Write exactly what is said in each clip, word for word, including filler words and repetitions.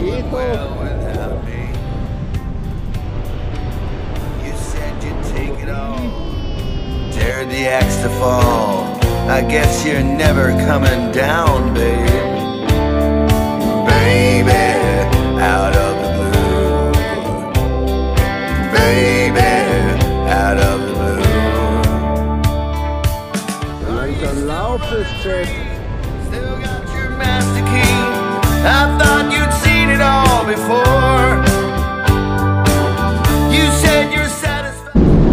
well without me. You said you'd take it all, dared the axe to fall. I guess you're never coming down, babe. Baby, out of the blue. Baby, out of the blue. Like a laufes check. Still got your master key. I thought you'd seen it all before. You said you're satisfied.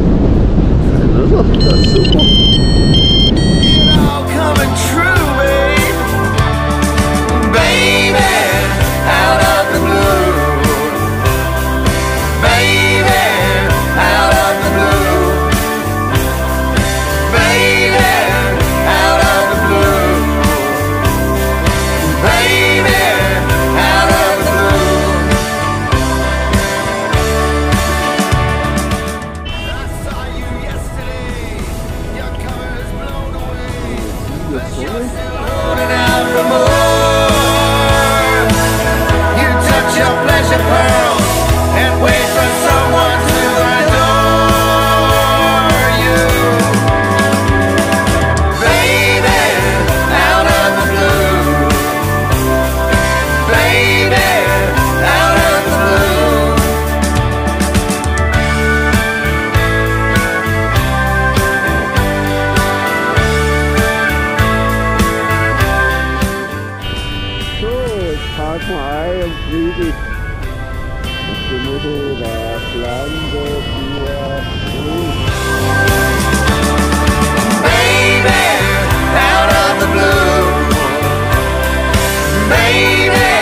Das ist super. It all coming true, babe. Baby, out of the blue. Baby, out of the blue. Baby, out of the blue. Baby, out of the blue. I saw you yesterday. Your colors blown away. But you're still holding out for more. You touch your pleasure pearls and wait for someone to adore you. Baby, out of the blue. Baby, out of the blue. So, jetzt parken wir ein und friedlich. Auf dem Motorrad landet hier. Baby, out of the blue. Baby,